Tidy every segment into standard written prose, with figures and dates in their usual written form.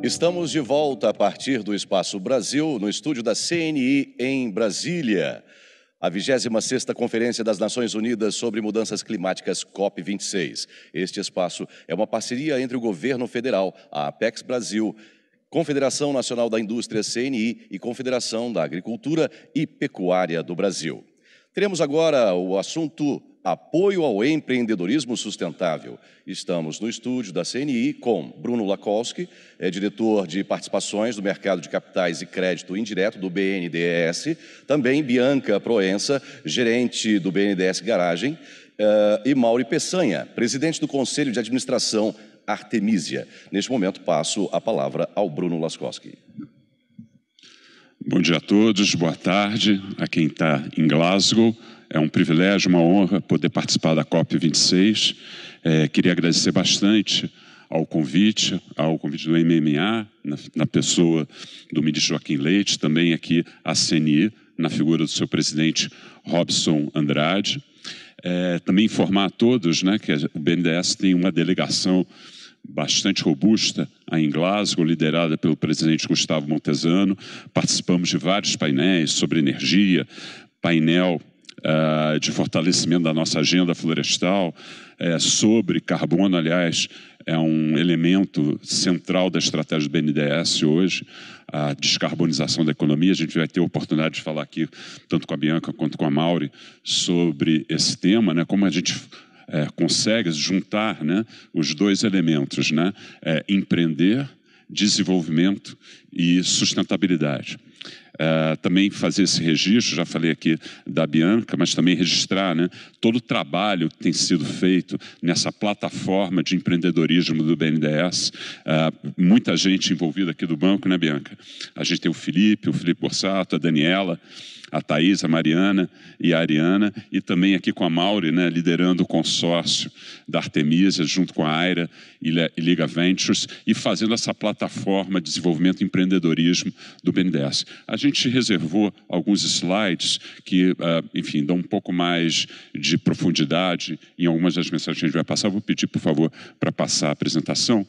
Estamos de volta a partir do Espaço Brasil, no estúdio da CNI em Brasília. A 26ª Conferência das Nações Unidas sobre Mudanças Climáticas, COP26. Este espaço é uma parceria entre o governo federal, a Apex Brasil, Confederação Nacional da Indústria, CNI, e Confederação da Agricultura e Pecuária do Brasil. Teremos agora o assunto Apoio ao Empreendedorismo Sustentável. Estamos no estúdio da CNI com Bruno Lakolski, diretor de participações do mercado de capitais e crédito indireto do BNDES, também Bianca Proença, gerente do BNDES Garagem, e Mauri Peçanha, presidente do Conselho de Administração Artemisia. Neste momento, passo a palavra ao Bruno Lakolski. Bom dia a todos, boa tarde a quem está em Glasgow. É um privilégio, uma honra poder participar da COP26. Queria agradecer bastante ao convite do MMA, na pessoa do ministro Joaquim Leite, também aqui a CNI, na figura do seu presidente Robson Andrade. Também informar a todos, né, que o BNDES tem uma delegação bastante robusta em Glasgow, liderada pelo presidente Gustavo Montesano. Participamos de vários painéis sobre energia, painel de fortalecimento da nossa agenda florestal, sobre carbono, aliás, é um elemento central da estratégia do BNDES hoje, a descarbonização da economia. A gente vai ter a oportunidade de falar aqui, tanto com a Bianca quanto com a Mauri, sobre esse tema, né, como a gente consegue juntar, né, os dois elementos, né, empreender, desenvolvimento e sustentabilidade. Também fazer esse registro, já falei aqui da Bianca, mas também registrar, né, todo o trabalho que tem sido feito nessa plataforma de empreendedorismo do BNDES. Muita gente envolvida aqui do banco, né, Bianca? A gente tem o Felipe Borsato, a Daniela, a Thaís, a Mariana e a Ariana, e também aqui com a Mauri, né, liderando o consórcio da Artemisia, junto com a Aira e Liga Ventures, e fazendo essa plataforma de desenvolvimento e empreendedorismo do BNDES. A gente reservou alguns slides que, enfim, dão um pouco mais de profundidade em algumas das mensagens que a gente vai passar. Eu vou pedir, por favor, para passar a apresentação.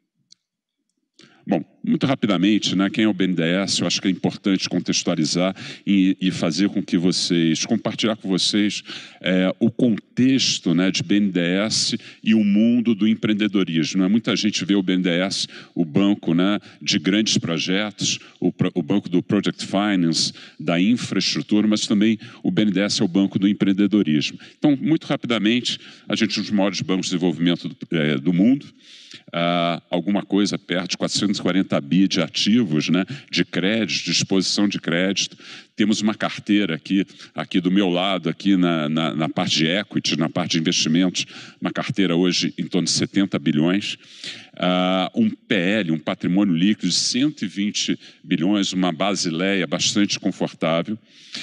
Bom, muito rapidamente, né, quem é o BNDES, eu acho que é importante contextualizar e fazer com que vocês, compartilhar com vocês o contexto, né, de BNDES e o mundo do empreendedorismo. Né? Muita gente vê o BNDES, o banco, né, de grandes projetos, o banco do Project Finance, da infraestrutura, mas também o BNDES é o banco do empreendedorismo. Então, muito rapidamente, a gente é um dos maiores bancos de desenvolvimento do mundo. Alguma coisa perto de 440 bi de ativos, né, de crédito, de exposição de crédito. Temos uma carteira aqui do meu lado, aqui na parte de equity, na parte de investimentos, uma carteira hoje em torno de 70 bilhões. Um PL, um patrimônio líquido de 120 bilhões, uma basileia bastante confortável.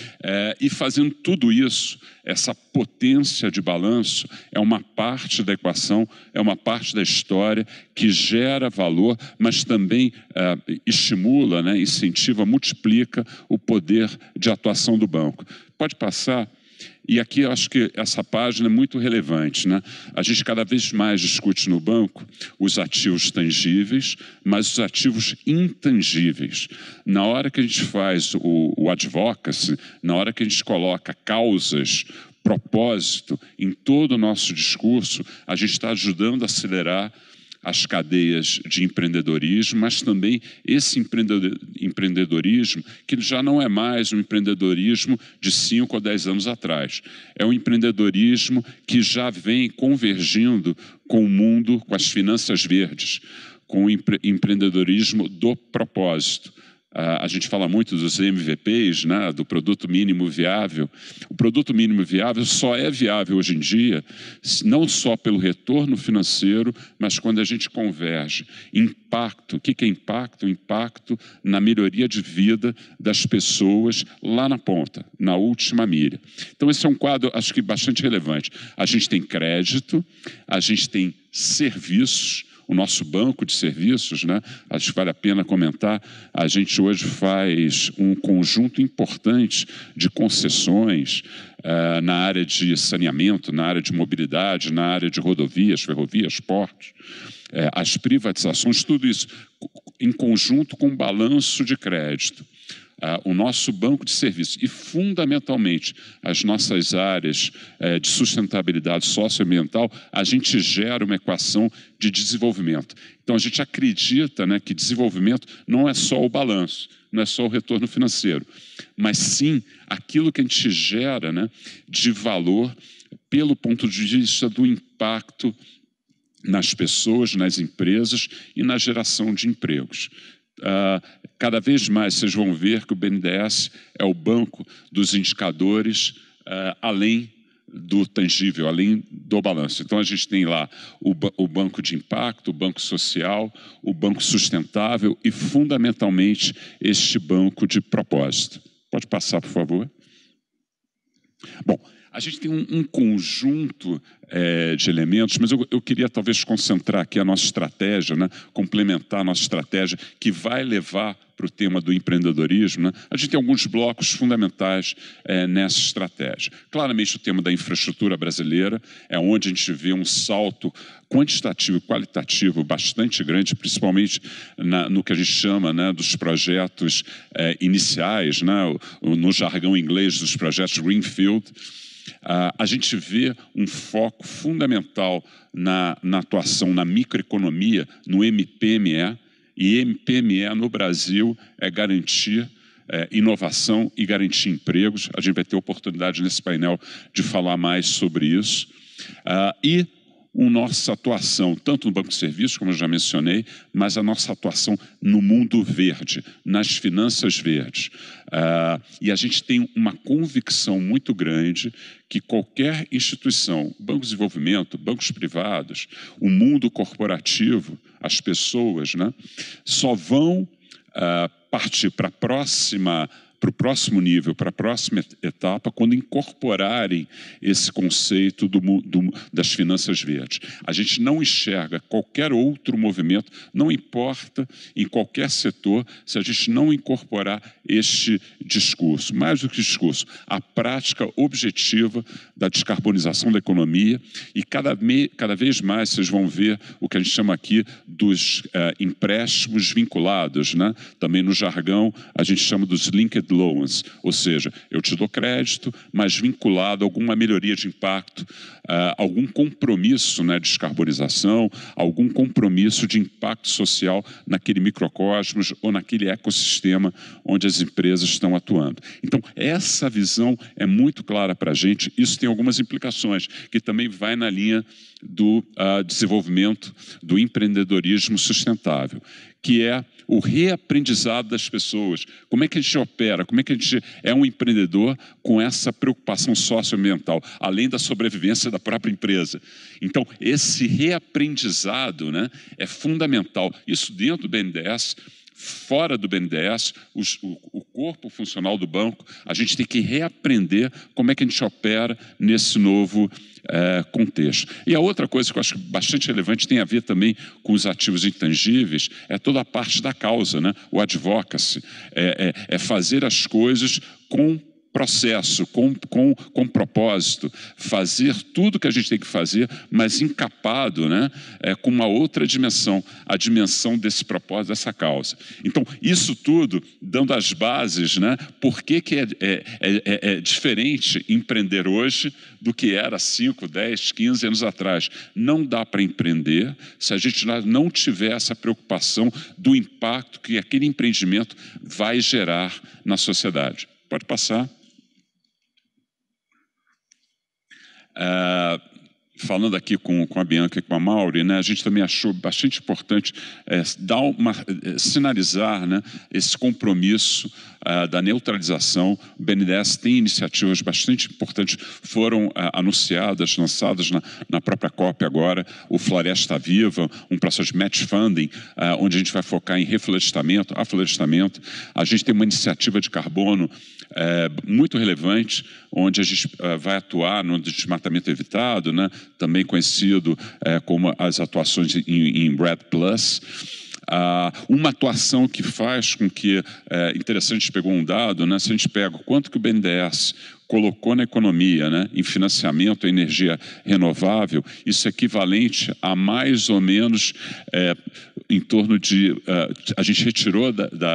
E fazendo tudo isso, essa potência de balanço é uma parte da equação, é uma parte da história que gera valor, mas também estimula, né, incentiva, multiplica o poder de atuação do banco. Pode passar. E aqui eu acho que essa página é muito relevante, né? A gente cada vez mais discute no banco os ativos tangíveis, mas os ativos intangíveis. Na hora que a gente faz o advocacy, na hora que a gente coloca causas, propósito em todo o nosso discurso, a gente está ajudando a acelerar as cadeias de empreendedorismo, mas também esse empreendedorismo que já não é mais um empreendedorismo de 5 ou 10 anos atrás. É um empreendedorismo que já vem convergindo com o mundo, com as finanças verdes, com o empreendedorismo do propósito. A gente fala muito dos MVPs, né, do produto mínimo viável. O produto mínimo viável só é viável hoje em dia, não só pelo retorno financeiro, mas quando a gente converge impacto. O que é impacto? Impacto na melhoria de vida das pessoas lá na ponta, na última milha. Então esse é um quadro, acho que bastante relevante. A gente tem crédito, a gente tem serviços, o nosso banco de serviços, né? Acho que vale a pena comentar, a gente hoje faz um conjunto importante de concessões na área de saneamento, na área de mobilidade, na área de rodovias, ferrovias, portos. as privatizações, tudo isso em conjunto com o balanço de crédito. O nosso banco de serviços e, fundamentalmente, as nossas áreas de sustentabilidade socioambiental, a gente gera uma equação de desenvolvimento. Então, a gente acredita, né, que desenvolvimento não é só o balanço, não é só o retorno financeiro, mas sim aquilo que a gente gera, né, de valor pelo ponto de vista do impacto nas pessoas, nas empresas e na geração de empregos. Cada vez mais vocês vão ver que o BNDES é o banco dos indicadores além do tangível, além do balanço. Então, a gente tem lá o banco de impacto, o banco social, o banco sustentável e, fundamentalmente, este banco de propósito. Pode passar, por favor? Bom, a gente tem um conjunto de elementos, mas eu queria talvez concentrar aqui a nossa estratégia, né? Complementar a nossa estratégia, que vai levar para o tema do empreendedorismo. Né? A gente tem alguns blocos fundamentais nessa estratégia. Claramente, o tema da infraestrutura brasileira é onde a gente vê um salto quantitativo e qualitativo bastante grande, principalmente no que a gente chama, né, dos projetos iniciais, né? No jargão inglês dos projetos Greenfield. A gente vê um foco fundamental na atuação na microeconomia, no MPME, e MPME no Brasil é garantir inovação e garantir empregos. A gente vai ter oportunidade nesse painel de falar mais sobre isso. E a nossa atuação, tanto no Banco de Serviços, como eu já mencionei, mas a nossa atuação no mundo verde, nas finanças verdes. E a gente tem uma convicção muito grande que qualquer instituição, Banco de Desenvolvimento, bancos privados, o mundo corporativo, as pessoas, né, só vão partir para o próximo nível, para a próxima etapa, quando incorporarem esse conceito das finanças verdes. A gente não enxerga qualquer outro movimento, não importa em qualquer setor, se a gente não incorporar este discurso. Mais do que discurso, a prática objetiva da descarbonização da economia e cada vez mais vocês vão ver o que a gente chama aqui dos empréstimos vinculados, né? Também no jargão a gente chama dos linked loans, ou seja, eu te dou crédito, mas vinculado a alguma melhoria de impacto, algum compromisso, né, de descarbonização, algum compromisso de impacto social naquele microcosmos ou naquele ecossistema onde as empresas estão atuando. Então, essa visão é muito clara para a gente. Isso tem algumas implicações, que também vai na linha do desenvolvimento do empreendedorismo sustentável, que é o reaprendizado das pessoas. Como é que a gente opera? Como é que a gente é um empreendedor com essa preocupação socioambiental, além da sobrevivência da própria empresa? Então, esse reaprendizado, né, é fundamental. Isso dentro do BNDES, fora do BNDES, o corpo funcional do banco, a gente tem que reaprender como é que a gente opera nesse novo contexto. E a outra coisa que eu acho bastante relevante tem a ver também com os ativos intangíveis, é toda a parte da causa, né? O advocacy, é fazer as coisas com processo, com propósito, fazer tudo que a gente tem que fazer, mas encapado, né, com uma outra dimensão, a dimensão desse propósito, dessa causa. Então, isso tudo dando as bases, né, por que é diferente empreender hoje do que era 5, 10, 15 anos atrás. Não dá para empreender se a gente não tiver essa preocupação do impacto que aquele empreendimento vai gerar na sociedade. Pode passar. Falando aqui com a Bianca e com a Mauri, né, a gente também achou bastante importante sinalizar, né, esse compromisso da neutralização. O BNDES tem iniciativas bastante importantes, foram anunciadas, lançadas na própria COP agora, o Floresta Viva, um processo de match funding, onde a gente vai focar em reflorestamento, aflorestamento. A gente tem uma iniciativa de carbono muito relevante, onde a gente vai atuar no desmatamento evitado, né, também conhecido como as atuações em REDD+. Uma atuação que faz com que, interessante, a gente pegou um dado, né? Se a gente pega o quanto que o BNDES colocou na economia, né, em financiamento à energia renovável, isso é equivalente a mais ou menos em torno de... a gente retirou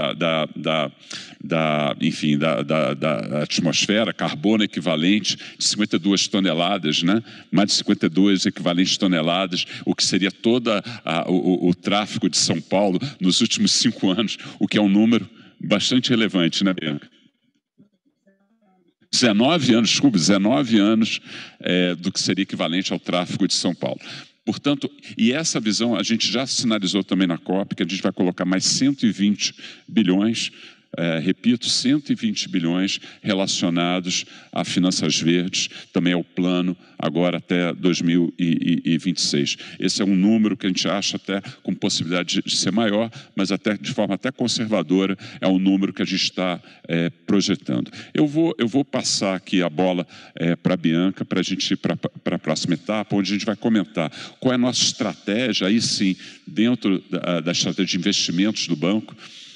enfim, da atmosfera carbono equivalente de 52 toneladas, né, mais de 52 equivalentes toneladas, o que seria todo o tráfego de São Paulo nos últimos 5 anos, o que é um número bastante relevante, né, Bianca? 19 anos, desculpe, 19 anos do que seria equivalente ao tráfego de São Paulo. Portanto, e essa visão a gente já sinalizou também na COP, que a gente vai colocar mais 120 bilhões, repito, 120 bilhões relacionados a finanças verdes, também ao plano agora até 2026. Esse é um número que a gente acha até com possibilidade de ser maior, mas até de forma até conservadora, é um número que a gente está projetando. Eu vou passar aqui a bola para a Bianca, para a gente ir para a próxima etapa, onde a gente vai comentar qual é a nossa estratégia, aí sim, dentro da estratégia de investimentos do banco,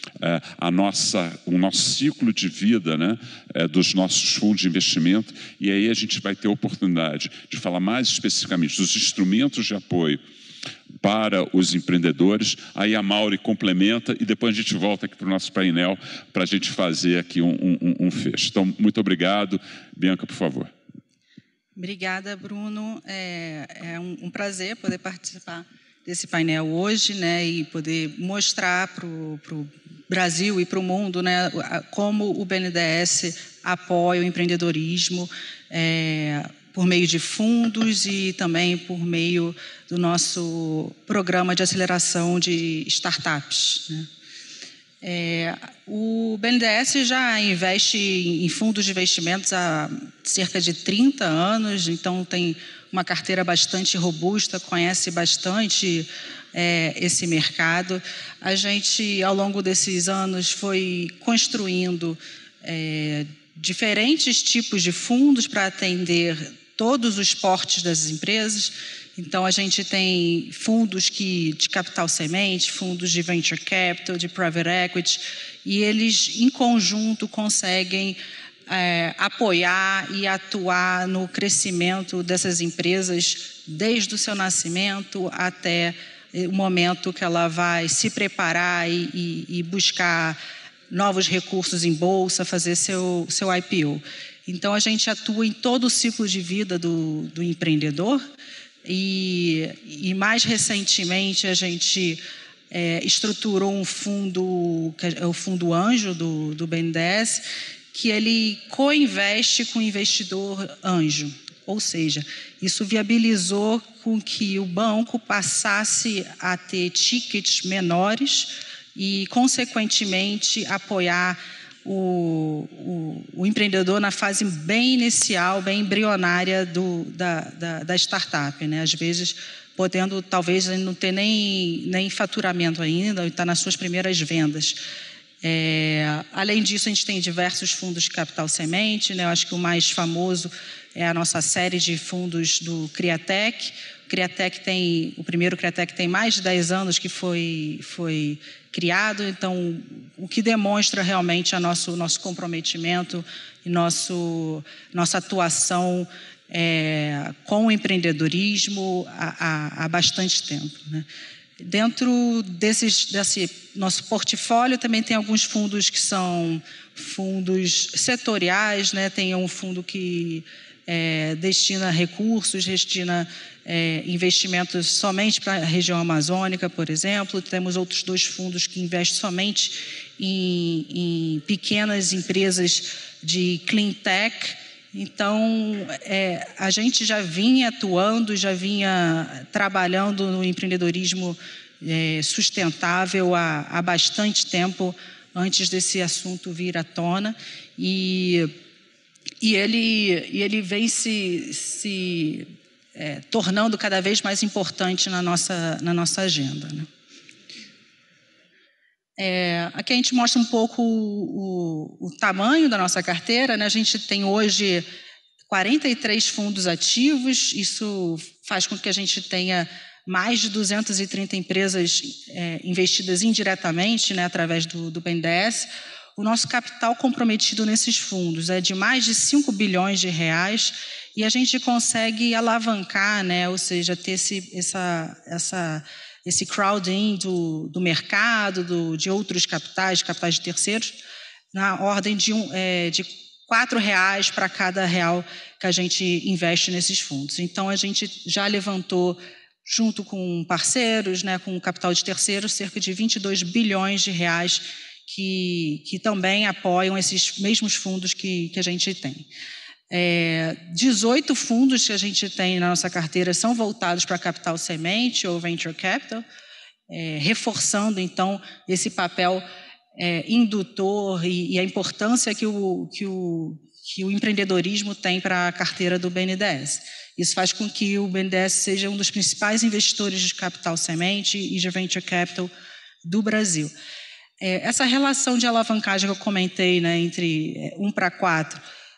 o nosso ciclo de vida, né, dos nossos fundos de investimento, e aí a gente vai ter a oportunidade de falar mais especificamente dos instrumentos de apoio para os empreendedores. Aí a Mauri complementa e depois a gente volta aqui para o nosso painel para a gente fazer aqui um fecho. Então, muito obrigado. Bianca, por favor. Obrigada, Bruno. É um prazer poder participar desse painel hoje, né, e poder mostrar para o Brasil e para o mundo, né, como o BNDES apoia o empreendedorismo por meio de fundos e também por meio do nosso programa de aceleração de startups, né. O BNDES já investe em fundos de investimentos há cerca de 30 anos, então tem uma carteira bastante robusta, conhece bastante esse mercado. A gente, ao longo desses anos, foi construindo diferentes tipos de fundos para atender todos os portes das empresas. Então, a gente tem fundos de capital semente, fundos de venture capital, de private equity, e eles, em conjunto, conseguem apoiar e atuar no crescimento dessas empresas desde o seu nascimento até o momento que ela vai se preparar e buscar novos recursos em bolsa, fazer seu IPO. Então, a gente atua em todo o ciclo de vida do empreendedor e mais recentemente, a gente estruturou um fundo, que é o Fundo Anjo do BNDES, que ele co-investe com o investidor anjo. Ou seja, isso viabilizou com que o banco passasse a ter tickets menores e, consequentemente, apoiar o empreendedor na fase bem inicial, bem embrionária da startup, né? Às vezes, podendo, talvez, não ter nem faturamento ainda, está nas suas primeiras vendas. Além disso, a gente tem diversos fundos de capital semente, né? Eu acho que o mais famoso é a nossa série de fundos do Criatec. O primeiro Criatec tem mais de 10 anos que foi criado, então o que demonstra realmente nosso comprometimento e nossa atuação com o empreendedorismo há bastante tempo, né? Dentro desse nosso portfólio também tem alguns fundos que são fundos setoriais, né? Tem um fundo que destina recursos, investimentos somente para a região amazônica, por exemplo. Temos outros 2 fundos que investem somente em pequenas empresas de clean tech. Então, a gente já vinha atuando, já vinha trabalhando no empreendedorismo sustentável há bastante tempo, antes desse assunto vir à tona. E ele vem se tornando cada vez mais importante na nossa agenda, né? Aqui a gente mostra um pouco o tamanho da nossa carteira, né? A gente tem hoje 43 fundos ativos, isso faz com que a gente tenha mais de 230 empresas investidas indiretamente, né, através do BNDES. O nosso capital comprometido nesses fundos é de mais de 5 bilhões de reais e a gente consegue alavancar, né, ou seja, ter esse crowding do mercado, de outros capitais de terceiros, na ordem de R$4 para cada real que a gente investe nesses fundos. Então, a gente já levantou, junto com parceiros, né, com o capital de terceiros, cerca de 22 bilhões de reais que também apoiam esses mesmos fundos que a gente tem. 18 fundos que a gente tem na nossa carteira são voltados para capital semente ou venture capital, reforçando, então, esse papel indutor e a importância que o empreendedorismo tem para a carteira do BNDES. Isso faz com que o BNDES seja um dos principais investidores de capital semente e de venture capital do Brasil. Essa relação de alavancagem que eu comentei, né, entre 1 para 4,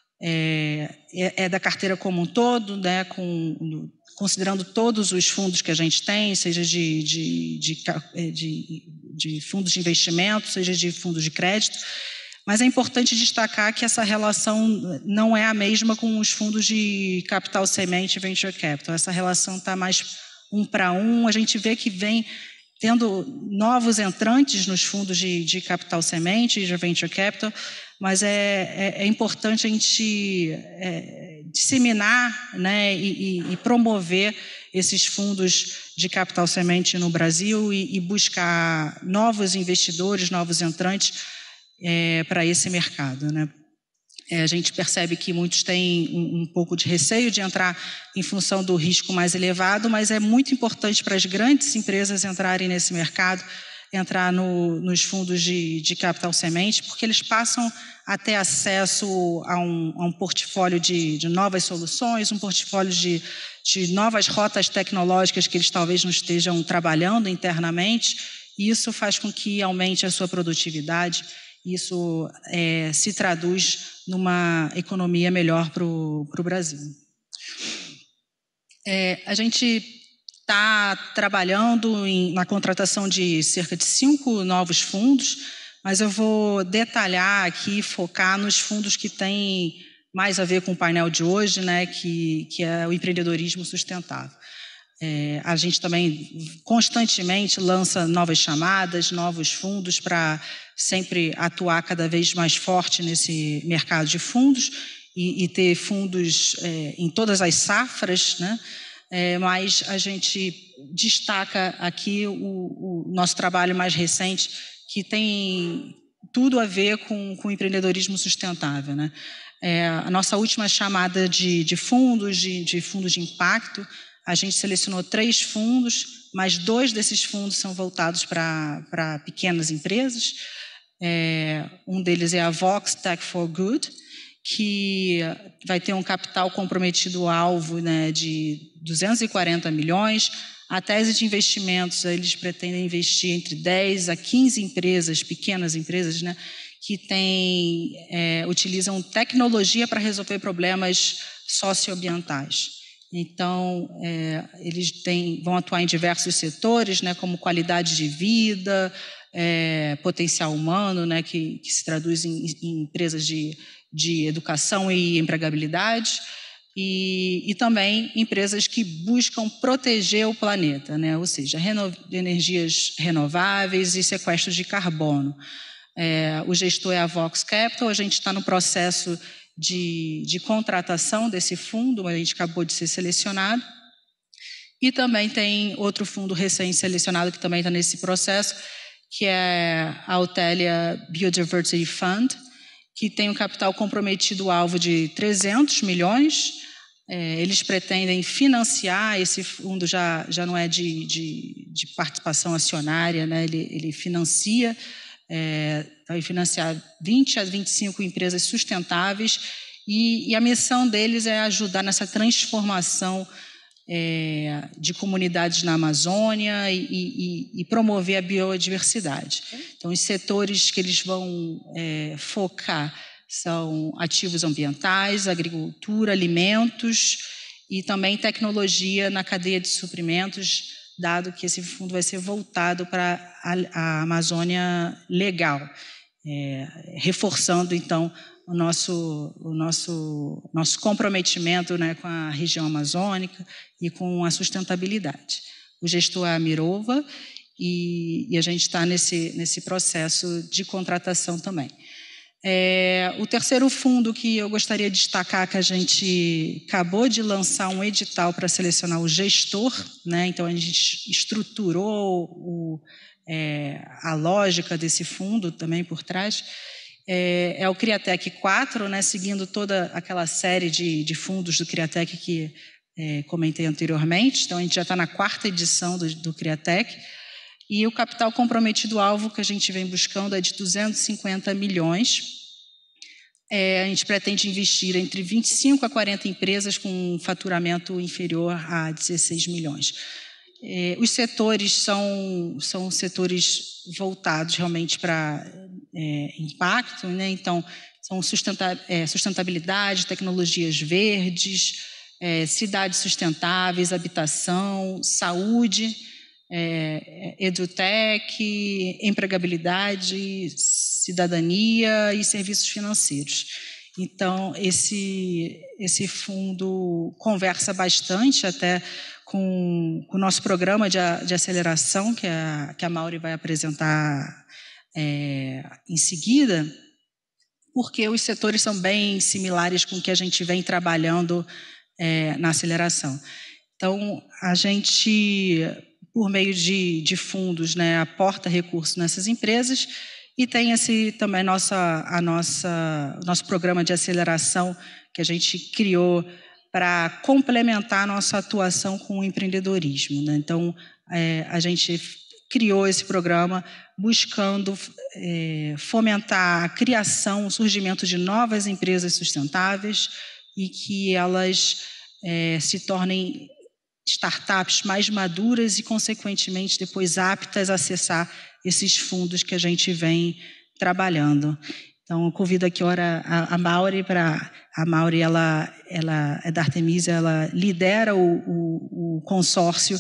é da carteira como um todo, né, considerando todos os fundos que a gente tem, seja de fundos de investimento, seja de fundos de crédito, mas é importante destacar que essa relação não é a mesma com os fundos de capital semente e venture capital. Essa relação está mais 1 para 1, a gente vê que vem tendo novos entrantes nos fundos de capital semente e de venture capital, mas é importante a gente disseminar, né, e promover esses fundos de capital semente no Brasil e buscar novos investidores, novos entrantes para esse mercado, né? A gente percebe que muitos têm um pouco de receio de entrar em função do risco mais elevado, mas é muito importante para as grandes empresas entrarem nesse mercado, entrar nos fundos de capital semente, porque eles passam a ter acesso a um portfólio de novas soluções, um portfólio de novas rotas tecnológicas que eles talvez não estejam trabalhando internamente, e isso faz com que aumente a sua produtividade. Isso se traduz numa economia melhor para o Brasil. A gente está trabalhando na contratação de cerca de 5 novos fundos, mas eu vou detalhar aqui, focar nos fundos que têm mais a ver com o painel de hoje, né, que é o empreendedorismo sustentável. A gente também constantemente lança novas chamadas, novos fundos para sempre atuar cada vez mais forte nesse mercado de fundos e ter fundos em todas as safras, né? Mas a gente destaca aqui o nosso trabalho mais recente, que tem tudo a ver com o empreendedorismo sustentável, né? A nossa última chamada de fundos, de fundos de impacto, a gente selecionou 3 fundos, mas 2 desses fundos são voltados para pequenas empresas. Um deles é a Vox Tech for Good, que vai ter um capital comprometido alvo, né, de 240 milhões. A tese de investimentos, eles pretendem investir entre 10 a 15 empresas, pequenas empresas, né, que utilizam tecnologia para resolver problemas socioambientais. Então, eles vão atuar em diversos setores, né, como qualidade de vida, potencial humano, né, que se traduz em empresas de educação e empregabilidade, e também empresas que buscam proteger o planeta, né, ou seja, energias renováveis e sequestro de carbono. O gestor é a Vox Capital, a gente está no processo de contratação desse fundo, a gente acabou de ser selecionado, e também tem outro fundo recém-selecionado que também está nesse processo, que é a Autelia Biodiversity Fund, que tem um capital comprometido alvo de 300 milhões. Eles pretendem financiar, esse fundo já não é de participação acionária, né? Ele financia, vai financiar 20 a 25 empresas sustentáveis e a missão deles é ajudar nessa transformação de comunidades na Amazônia e promover a biodiversidade. Então, os setores que eles vão focar são ativos ambientais, agricultura, alimentos e também tecnologia na cadeia de suprimentos dado que esse fundo vai ser voltado para a Amazônia legal, reforçando, então, o nosso comprometimento, né, com a região amazônica e com a sustentabilidade. O gestor é a Mirova e a gente está nesse processo de contratação também. O terceiro fundo que eu gostaria de destacar, que a gente acabou de lançar um edital para selecionar o gestor, né? Então a gente estruturou a lógica desse fundo também por trás, é o Criatec 4, né? Seguindo toda aquela série de fundos do Criatec que comentei anteriormente. Então a gente já está na 4ª edição do Criatec. E o capital comprometido alvo que a gente vem buscando é de 250 milhões. A gente pretende investir entre 25 a 40 empresas com um faturamento inferior a 16 milhões. Os setores são setores voltados realmente para impacto, né? Então, são sustentabilidade, tecnologias verdes, cidades sustentáveis, habitação, saúde, edutech, empregabilidade, cidadania e serviços financeiros. Então, esse fundo conversa bastante até com o nosso programa de aceleração, que a Mauri vai apresentar em seguida, porque os setores são bem similares com o que a gente vem trabalhando na aceleração. Então, a gente, por meio de fundos, né, aporta recursos nessas empresas e tem também nosso programa de aceleração que a gente criou para complementar a nossa atuação com o empreendedorismo, né? Então, a gente criou esse programa buscando fomentar a criação, o surgimento de novas empresas sustentáveis e que elas se tornem startups mais maduras e, consequentemente, depois aptas a acessar esses fundos que a gente vem trabalhando. Então, eu convido aqui agora a Mauri para... A Mauri, ela é da Artemisia, ela lidera o consórcio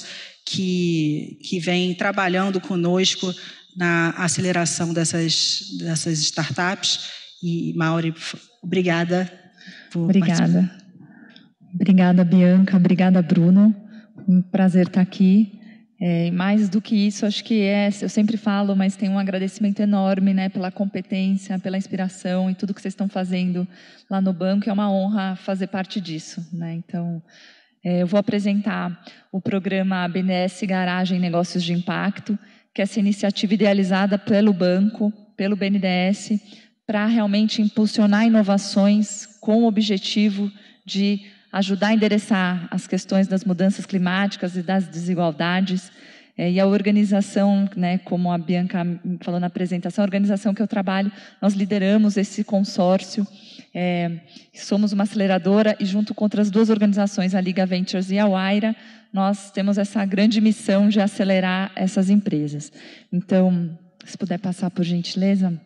que vem trabalhando conosco na aceleração dessas startups. E, Mauri, obrigada por participar. Obrigada, Bianca. Obrigada, Bruno. Um prazer estar aqui. Mais do que isso, acho que eu sempre falo, mas tem um agradecimento enorme, né, pela competência, pela inspiração e tudo que vocês estão fazendo lá no banco. É uma honra fazer parte disso, né? Então, eu vou apresentar o programa BNDES Garagem Negócios de Impacto, que é essa iniciativa idealizada pelo banco, pelo BNDES, para realmente impulsionar inovações com o objetivo de ajudar a endereçar as questões das mudanças climáticas e das desigualdades. E a organização, né, como a Bianca falou na apresentação, a organização que eu trabalho, nós lideramos esse consórcio, somos uma aceleradora e junto com outras duas organizações, a Liga Ventures e a Waira, nós temos essa grande missão de acelerar essas empresas. Então, se puder passar por gentileza...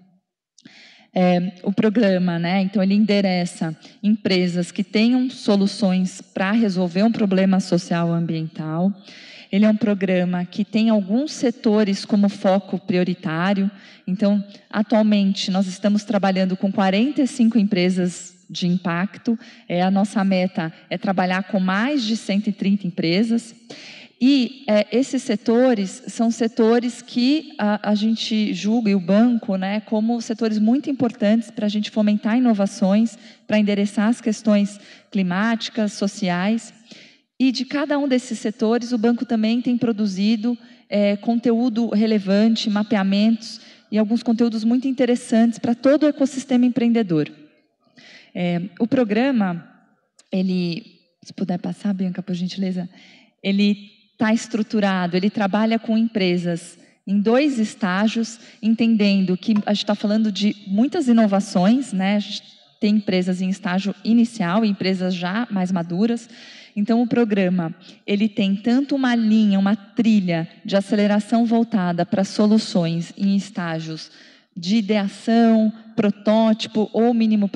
o programa, né? Então ele endereça empresas que tenham soluções para resolver um problema social ambiental. Ele é um programa que tem alguns setores como foco prioritário. Então, atualmente, nós estamos trabalhando com 45 empresas de impacto. A nossa meta é trabalhar com mais de 130 empresas. E esses setores são setores que a gente julga, e o banco, né, como setores muito importantes para a gente fomentar inovações, para endereçar as questões climáticas, sociais. E de cada um desses setores, o banco também tem produzido conteúdo relevante, mapeamentos e alguns conteúdos muito interessantes para todo o ecossistema empreendedor. O programa, se puder passar, Bianca, por gentileza, ele está estruturado, ele trabalha com empresas em 2 estágios, entendendo que a gente está falando de muitas inovações, né? A gente tem empresas em estágio inicial e empresas já mais maduras. Então, o programa ele tem tanto uma linha, uma trilha de aceleração voltada para soluções em estágios de ideação, protótipo ou mínimo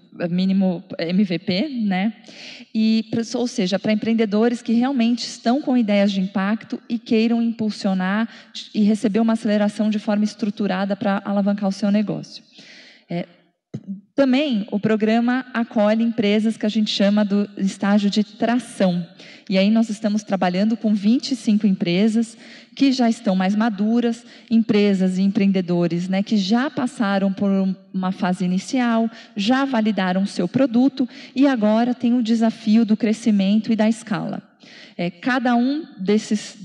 MVP, né? Ou seja, para empreendedores que realmente estão com ideias de impacto e queiram impulsionar e receber uma aceleração de forma estruturada para alavancar o seu negócio. Também o programa acolhe empresas que a gente chama do estágio de tração. E aí nós estamos trabalhando com 25 empresas que já estão mais maduras, empresas e empreendedores, né, que já passaram por uma fase inicial, já validaram o seu produto e agora tem o desafio do crescimento e da escala. Cada um dessas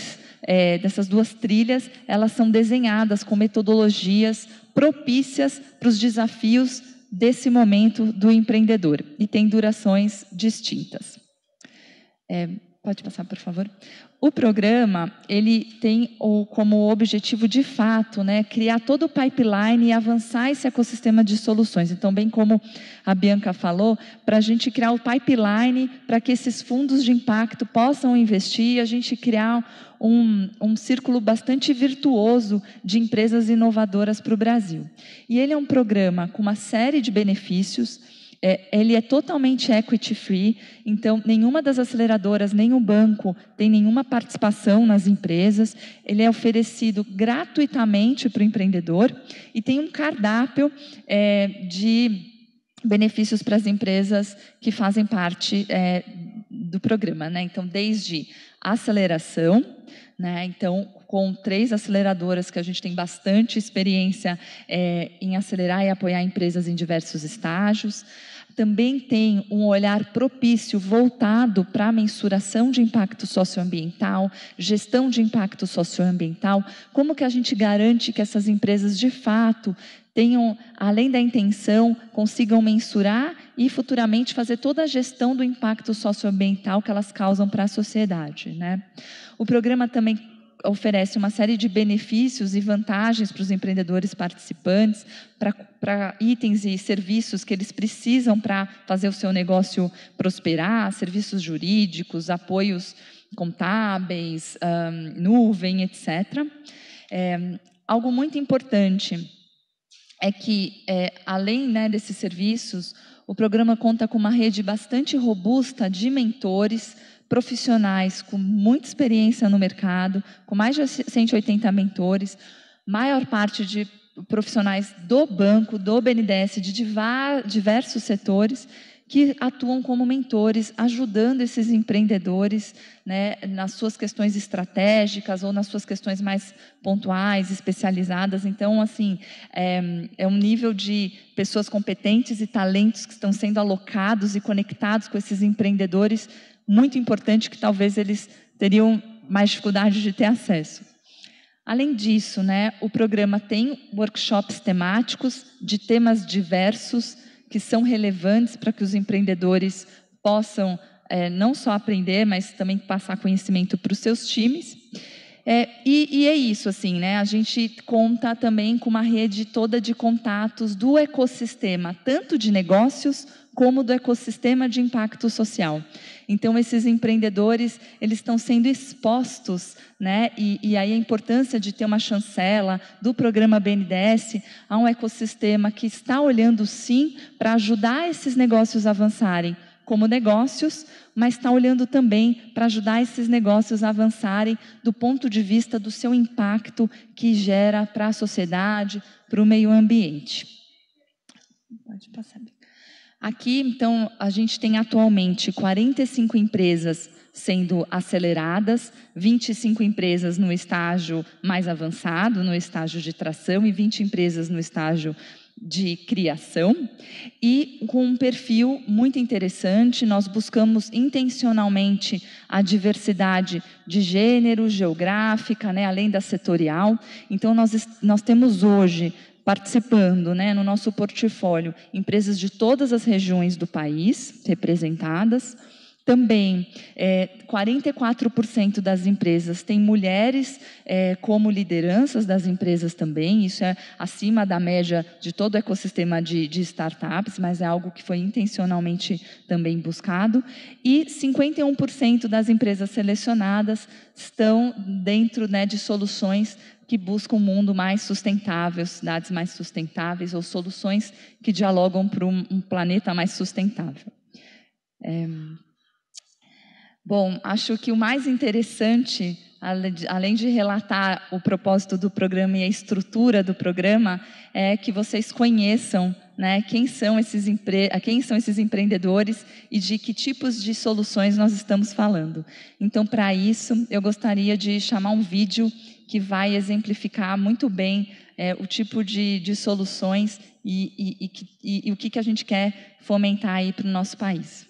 duas trilhas, elas são desenhadas com metodologias propícias para os desafios desse momento do empreendedor e tem durações distintas. Pode passar, por favor. O programa, ele tem como objetivo, de fato, né, criar todo o pipeline e avançar esse ecossistema de soluções. Então, bem como a Bianca falou, para a gente criar o pipeline para que esses fundos de impacto possam investir e a gente criar um círculo bastante virtuoso de empresas inovadoras para o Brasil. E ele é um programa com uma série de benefícios. Ele é totalmente equity free, então nenhuma das aceleradoras, nem o banco tem nenhuma participação nas empresas. Ele é oferecido gratuitamente para o empreendedor e tem um cardápio de benefícios para as empresas que fazem parte do programa, né? Então, desde aceleração, né? Então, com 3 aceleradoras que a gente tem bastante experiência em acelerar e apoiar empresas em diversos estágios. Também tem um olhar propício voltado para a mensuração de impacto socioambiental, gestão de impacto socioambiental, como que a gente garante que essas empresas, de fato, tenham, além da intenção, consigam mensurar e futuramente fazer toda a gestão do impacto socioambiental que elas causam para a sociedade, né? O programa também oferece uma série de benefícios e vantagens para os empreendedores participantes, para itens e serviços que eles precisam para fazer o seu negócio prosperar, serviços jurídicos, apoios contábeis, nuvem, etc. Algo muito importante é que, além, né, desses serviços, o programa conta com uma rede bastante robusta de mentores, profissionais com muita experiência no mercado, com mais de 180 mentores, maior parte de profissionais do banco, do BNDES, de diversos setores, que atuam como mentores, ajudando esses empreendedores, né, nas suas questões estratégicas ou nas suas questões mais pontuais, especializadas. Então, assim, é um nível de pessoas competentes e talentos que estão sendo alocados e conectados com esses empreendedores muito importante, que talvez eles teriam mais dificuldade de ter acesso. Além disso, né, o programa tem workshops temáticos de temas diversos que são relevantes para que os empreendedores possam não só aprender, mas também passar conhecimento para os seus times. E é isso, assim, né? A gente conta também com uma rede toda de contatos do ecossistema, tanto de negócios como do ecossistema de impacto social. Então, esses empreendedores, eles estão sendo expostos, né? E aí a importância de ter uma chancela do programa BNDES a um ecossistema que está olhando, sim, para ajudar esses negócios a avançarem como negócios, mas está olhando também para ajudar esses negócios a avançarem do ponto de vista do seu impacto que gera para a sociedade, para o meio ambiente. Pode passar. Aqui, então, a gente tem atualmente 45 empresas sendo aceleradas, 25 empresas no estágio mais avançado, no estágio de tração, e 20 empresas no estágio de criação, e com um perfil muito interessante. Nós buscamos intencionalmente a diversidade de gênero, geográfica, né, além da setorial. Então, nós temos hoje, participando, né, no nosso portfólio, empresas de todas as regiões do país representadas. Também, 44% das empresas têm mulheres como lideranças das empresas também. Isso é acima da média de todo o ecossistema de startups, mas é algo que foi intencionalmente também buscado. E 51% das empresas selecionadas estão dentro, né, de soluções que buscam um mundo mais sustentável, cidades mais sustentáveis ou soluções que dialogam para um planeta mais sustentável. Bom, acho que o mais interessante, além de relatar o propósito do programa e a estrutura do programa, é que vocês conheçam, né, quem são esses empreendedores e de que tipos de soluções nós estamos falando. Então, para isso, eu gostaria de chamar um vídeo que vai exemplificar muito bem o tipo de soluções e o que a gente quer fomentar aí para o nosso país.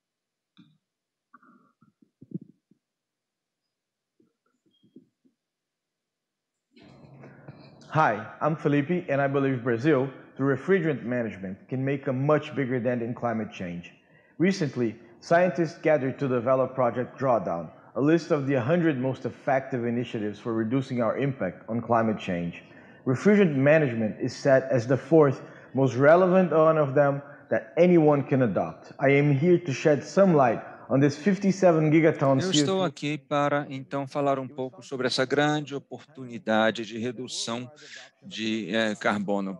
Hi, I'm Felipe, and I believe Brazil, through refrigerant management, can make a much bigger dent in climate change. Recently, scientists gathered to develop Project Drawdown, a list of the 100 most effective initiatives for reducing our impact on climate change. Refrigerant management is set as the fourth most relevant one of them that anyone can adopt. I am here to shed some light on this 57 gigatons Eu estou aqui para, então, falar um pouco sobre essa grande oportunidade de redução de carbono,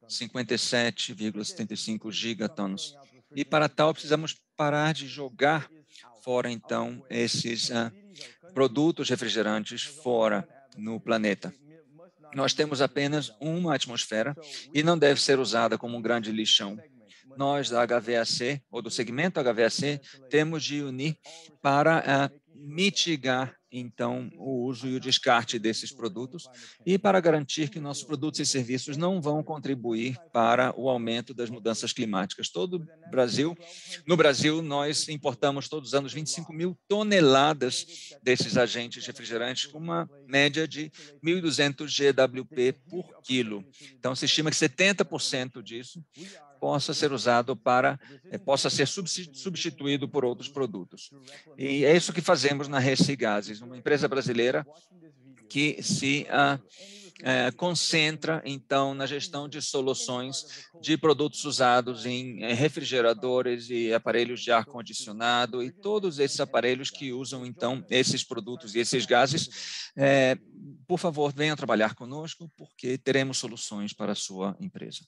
57,75 gigatons. E, para tal, precisamos parar de jogar fora, então, esses produtos refrigerantes fora no planeta. Nós temos apenas uma atmosfera e não deve ser usada como um grande lixão. Nós, da HVAC, ou do segmento HVAC, temos de unir para mitigar, então, o uso e o descarte desses produtos e para garantir que nossos produtos e serviços não vão contribuir para o aumento das mudanças climáticas. No Brasil, nós importamos todos os anos 25 mil toneladas desses agentes refrigerantes, com uma média de 1.200 GWP por quilo. Então, se estima que 70% disso possa ser usado possa ser substituído por outros produtos. E é isso que fazemos na Reci Gases, uma empresa brasileira que se concentra, então, na gestão de soluções de produtos usados em refrigeradores e aparelhos de ar-condicionado e todos esses aparelhos que usam, então, esses produtos e esses gases. Por favor, venham trabalhar conosco, porque teremos soluções para a sua empresa.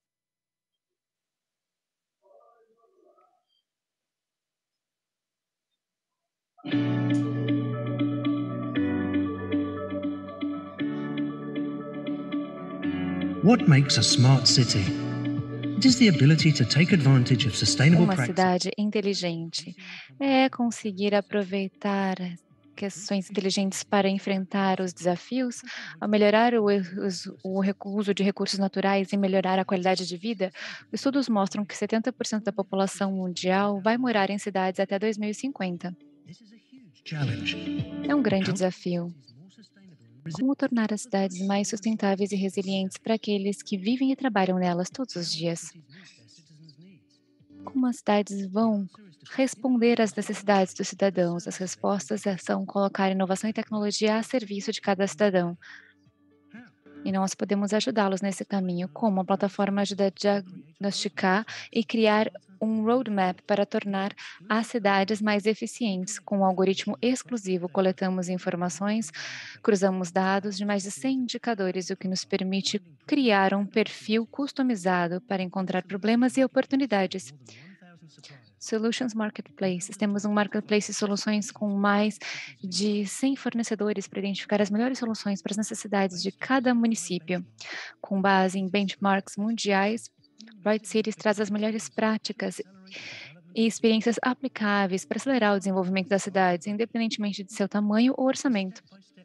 What makes a smart city? It is the ability to take advantage of sustainable Uma practices. cidade inteligente é conseguir aproveitar questões inteligentes para enfrentar os desafios, a melhorar o uso de recursos naturais e melhorar a qualidade de vida. Estudos mostram que 70% da população mundial vai morar em cidades até 2050. É um grande desafio. Como tornar as cidades mais sustentáveis e resilientes para aqueles que vivem e trabalham nelas todos os dias? Como as cidades vão responder às necessidades dos cidadãos? As respostas são colocar inovação e tecnologia a serviço de cada cidadão. E nós podemos ajudá-los nesse caminho, como a plataforma ajuda a diagnosticar e criar um roadmap para tornar as cidades mais eficientes. Com um algoritmo exclusivo, coletamos informações, cruzamos dados de mais de 100 indicadores, o que nos permite criar um perfil customizado para encontrar problemas e oportunidades. Solutions Marketplace. Temos um marketplace de soluções com mais de 100 fornecedores para identificar as melhores soluções para as necessidades de cada município. Com base em benchmarks mundiais, Bright Cities traz as melhores práticas e experiências aplicáveis para acelerar o desenvolvimento das cidades, independentemente de seu tamanho ou orçamento.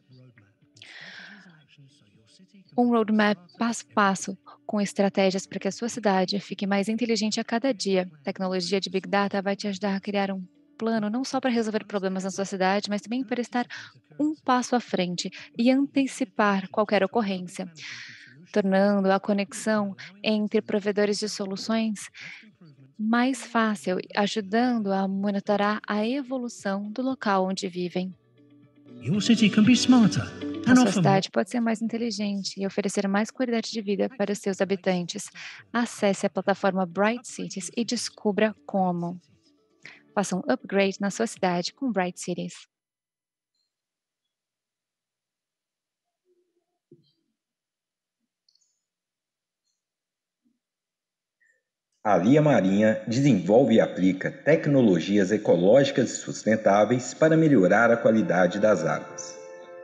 Um roadmap passo a passo, com estratégias para que a sua cidade fique mais inteligente a cada dia. A tecnologia de Big Data vai te ajudar a criar um plano não só para resolver problemas na sua cidade, mas também para estar um passo à frente e antecipar qualquer ocorrência, tornando a conexão entre provedores de soluções mais fácil, ajudando a monitorar a evolução do local onde vivem. Your city can be smarter A and sua offer more. cidade pode ser mais inteligente e oferecer mais qualidade de vida para os seus habitantes. Acesse a plataforma Bright Cities e descubra como. Faça um upgrade na sua cidade com Bright Cities. A Lia Marinha desenvolve e aplica tecnologias ecológicas e sustentáveis para melhorar a qualidade das águas.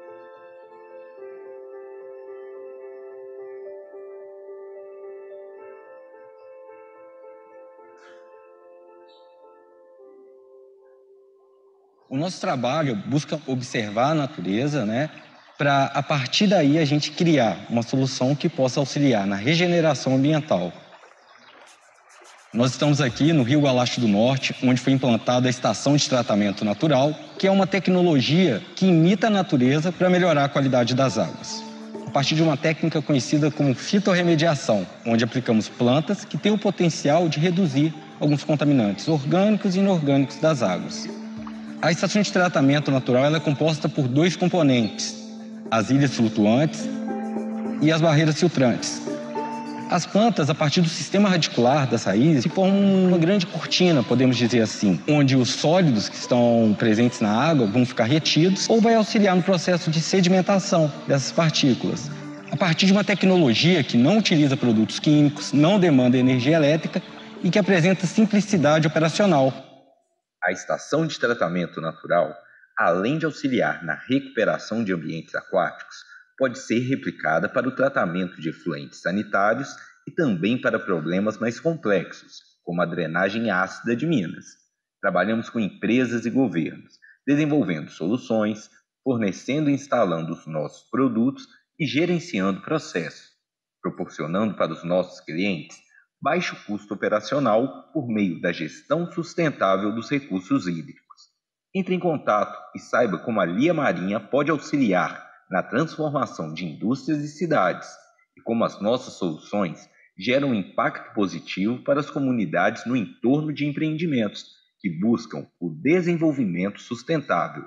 O nosso trabalho busca observar a natureza, para a partir daí a gente criar uma solução que possa auxiliar na regeneração ambiental. Nós estamos aqui no Rio Gualache do Norte, onde foi implantada a estação de tratamento natural, que é uma tecnologia que imita a natureza para melhorar a qualidade das águas. A partir de uma técnica conhecida como fitorremediação, onde aplicamos plantas que têm o potencial de reduzir alguns contaminantes orgânicos e inorgânicos das águas. A estação de tratamento natural ela é composta por 2 componentes, as ilhas flutuantes e as barreiras filtrantes. As plantas, a partir do sistema radicular das raízes, formam uma grande cortina, podemos dizer assim, onde os sólidos que estão presentes na água vão ficar retidos ou vai auxiliar no processo de sedimentação dessas partículas. A partir de uma tecnologia que não utiliza produtos químicos, não demanda energia elétrica e que apresenta simplicidade operacional. A estação de tratamento natural, além de auxiliar na recuperação de ambientes aquáticos, pode ser replicada para o tratamento de efluentes sanitários e também para problemas mais complexos, como a drenagem ácida de Minas. Trabalhamos com empresas e governos, desenvolvendo soluções, fornecendo e instalando os nossos produtos e gerenciando processos, proporcionando para os nossos clientes baixo custo operacional por meio da gestão sustentável dos recursos hídricos. Entre em contato e saiba como a Lia Marinha pode auxiliar na transformação de indústrias e cidades e como as nossas soluções geram um impacto positivo para as comunidades no entorno de empreendimentos que buscam o desenvolvimento sustentável.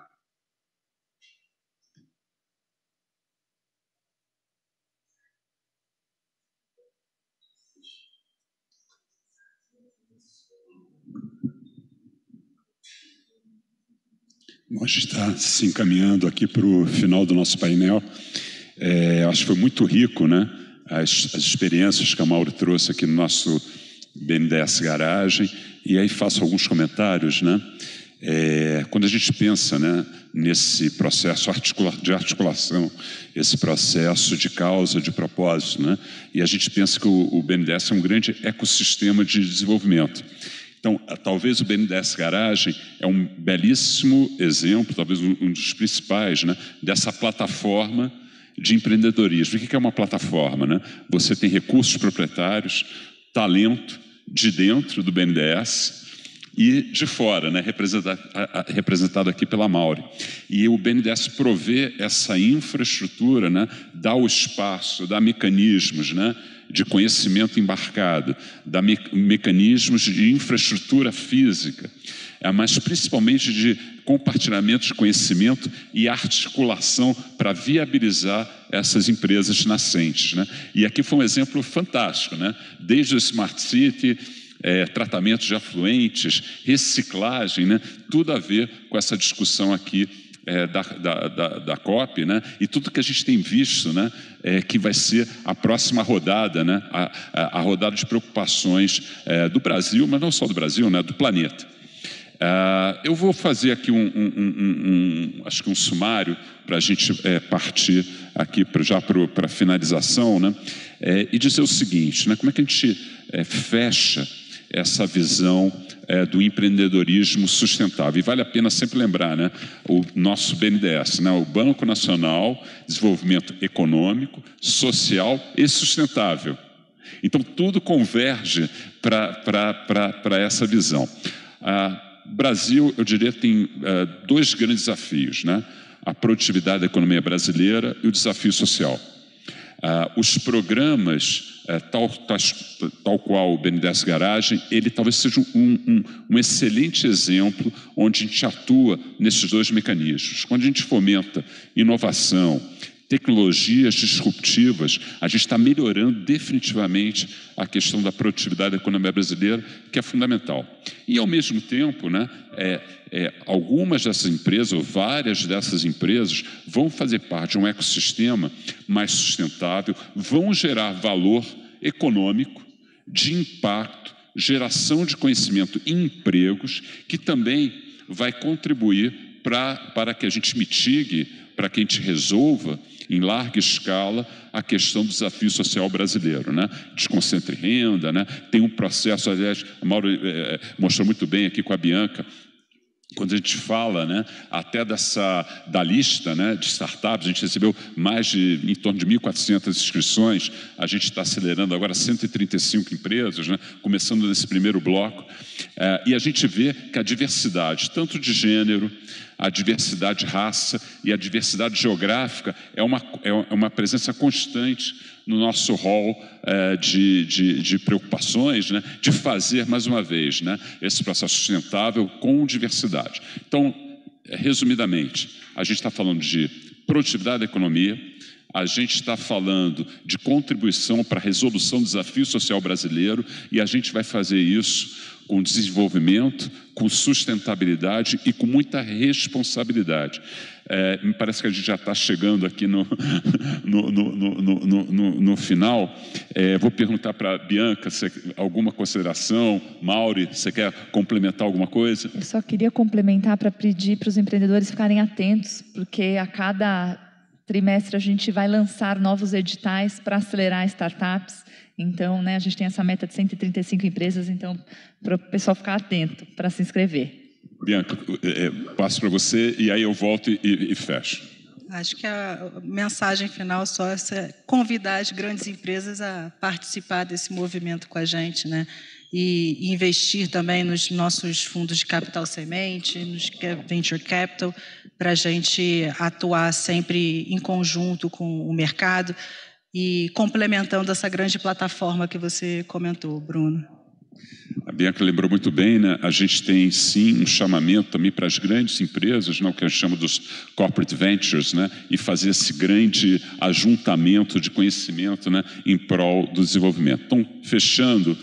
Nós está se encaminhando aqui para o final do nosso painel. Acho que foi muito rico, as experiências que a Mauro trouxe aqui no nosso BNDES Garagem. E aí faço alguns comentários, quando a gente pensa, nesse processo de articulação, esse processo de causa, de propósito, e a gente pensa que o BNDES é um grande ecossistema de desenvolvimento. Então, talvez o BNDES Garagem é um belíssimo exemplo, talvez um dos principais, dessa plataforma de empreendedorismo. O que é uma plataforma? Você tem recursos proprietários, talento de dentro do BNDES e de fora, representado aqui pela Mauri. E o BNDES provê essa infraestrutura, dá o espaço, dá mecanismos, de conhecimento embarcado, dá mecanismos de infraestrutura física, mas principalmente de compartilhamento de conhecimento e articulação para viabilizar essas empresas nascentes. E aqui foi um exemplo fantástico, desde o Smart City, tratamento de afluentes, reciclagem, tudo a ver com essa discussão aqui da COP, e tudo que a gente tem visto, que vai ser a próxima rodada, a rodada de preocupações do Brasil, mas não só do Brasil, do planeta. Eu vou fazer aqui acho que um sumário para a gente partir aqui já para a finalização, e dizer o seguinte, como é que a gente fecha essa visão do empreendedorismo sustentável. E vale a pena sempre lembrar, o nosso BNDES, o Banco Nacional de Desenvolvimento Econômico, Social e Sustentável. Então, tudo converge para essa visão. O Brasil, eu diria, tem 2 grandes desafios, a produtividade da economia brasileira e o desafio social. Os programas, tal qual o BNDES Garagem, ele talvez seja um excelente exemplo onde a gente atua nesses 2 mecanismos. Quando a gente fomenta inovação, tecnologias disruptivas, a gente está melhorando definitivamente a questão da produtividade da economia brasileira, que é fundamental. E, ao mesmo tempo, algumas dessas empresas, ou várias dessas empresas, vão fazer parte de um ecossistema mais sustentável, vão gerar valor econômico, de impacto, geração de conhecimento e empregos, que também vai contribuir para que a gente mitigue, para que a gente resolva em larga escala a questão do desafio social brasileiro, né? Desconcentre renda, né? Tem um processo, aliás, a Mauro mostrou muito bem aqui com a Bianca, quando a gente fala, né, até da lista, né, de startups, a gente recebeu em torno de 1.400 inscrições, a gente está acelerando agora 135 empresas, né, começando nesse primeiro bloco, e a gente vê que a diversidade, tanto de gênero, a diversidade de raça e a diversidade geográfica é uma presença constante no nosso rol de preocupações, né, de fazer, mais uma vez, né, esse processo sustentável com diversidade. Então, resumidamente, a gente está falando de produtividade da economia, a gente está falando de contribuição para a resolução do desafio social brasileiro e a gente vai fazer isso com desenvolvimento, com sustentabilidade e com muita responsabilidade. Me parece que a gente já está chegando aqui no final. Vou perguntar para a Bianca alguma consideração. Mauri, você quer complementar alguma coisa? Eu só queria complementar para pedir para os empreendedores ficarem atentos, porque a cada trimestre a gente vai lançar novos editais para acelerar startups. Então, né, a gente tem essa meta de 135 empresas, então, para o pessoal ficar atento para se inscrever. Bianca, passo para você e aí eu volto e fecho. Acho que a mensagem final só é convidar as grandes empresas a participar desse movimento com a gente, né? E investir também nos nossos fundos de capital semente, nos venture capital, para a gente atuar sempre em conjunto com o mercado e complementando essa grande plataforma que você comentou, Bruno. A Bianca lembrou muito bem, né? A gente tem, sim, um chamamento também para as grandes empresas, né? O que a gente chama dos corporate ventures, né? E fazer esse grande ajuntamento de conhecimento, né? Em prol do desenvolvimento. Então, fechando,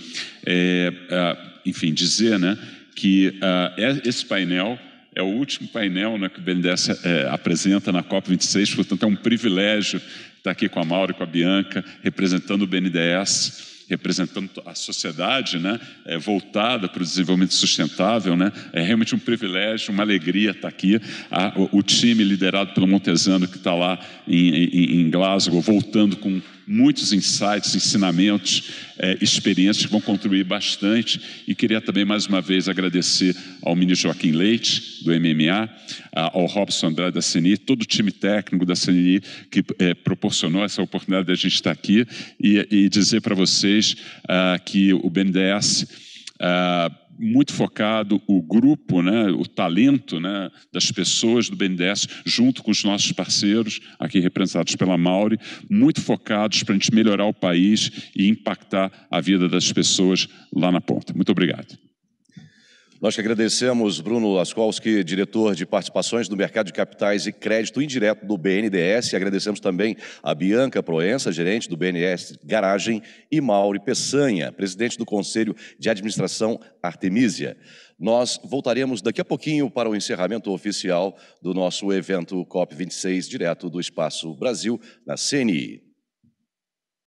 enfim, dizer, né? Que esse painel é o último painel, né, que o BNDES apresenta na COP26, portanto é um privilégio estar aqui com a Mauro e com a Bianca, representando o BNDES, representando a sociedade, né, voltada para o desenvolvimento sustentável, né, é realmente um privilégio, uma alegria estar aqui. O time liderado pelo Montesano, que está lá em Glasgow, voltando com muitos insights, ensinamentos, experiências que vão contribuir bastante. E queria também, mais uma vez, agradecer ao ministro Joaquim Leite, do MMA, ao Robson Andrade da CNI, todo o time técnico da CNI que proporcionou essa oportunidade de a gente estar aqui e dizer para vocês que o BNDES, muito focado, o grupo, né, o talento, né, das pessoas do BNDES, junto com os nossos parceiros, aqui representados pela Mauri, muito focados para a gente melhorar o país e impactar a vida das pessoas lá na ponta. Muito obrigado. Nós que agradecemos, Bruno Laskowski, diretor de participações do mercado de capitais e crédito indireto do BNDES. Agradecemos também a Bianca Proença, gerente do BNDES Garagem, e Mauri Peçanha, presidente do Conselho de Administração Artemisia. Nós voltaremos daqui a pouquinho para o encerramento oficial do nosso evento COP26, direto do Espaço Brasil, na CNI.